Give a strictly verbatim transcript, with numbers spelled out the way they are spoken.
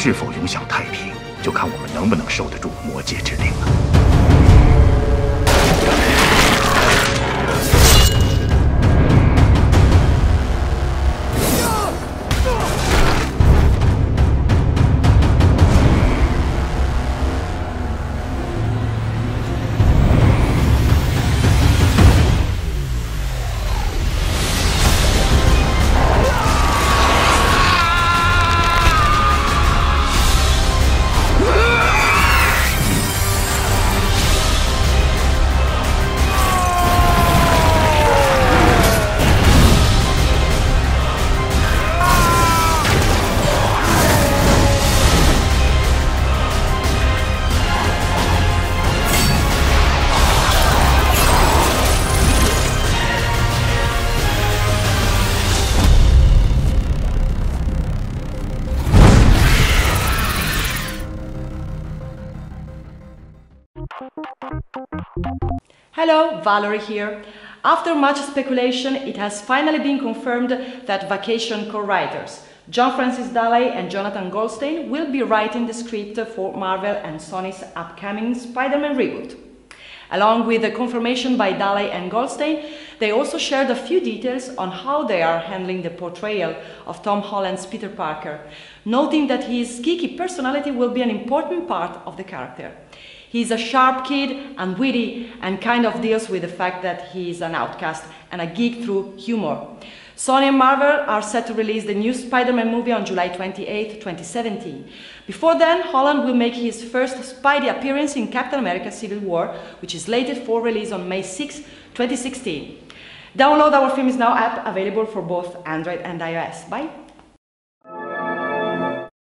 是否永享太平，就看我们能不能受得住魔界之令了。 Hello, Valerie here. After much speculation, it has finally been confirmed that Vacation co-writers John Francis Daley and Jonathan Goldstein will be writing the script for Marvel and Sony's upcoming Spider-Man reboot. Along with the confirmation by Daley and Goldstein, they also shared a few details on how they are handling the portrayal of Tom Holland's Peter Parker, noting that his geeky personality will be an important part of the character. He's a sharp kid and witty and kind of deals with the fact that he is an outcast and a geek through humor. Sony and Marvel are set to release the new Spider-Man movie on July twenty-eighth, twenty seventeen. Before then, Holland will make his first Spidey appearance in Captain America Civil War, which is slated for release on May sixth, twenty sixteen. Download our FilmIsNow app, available for both Android and iOS. Bye!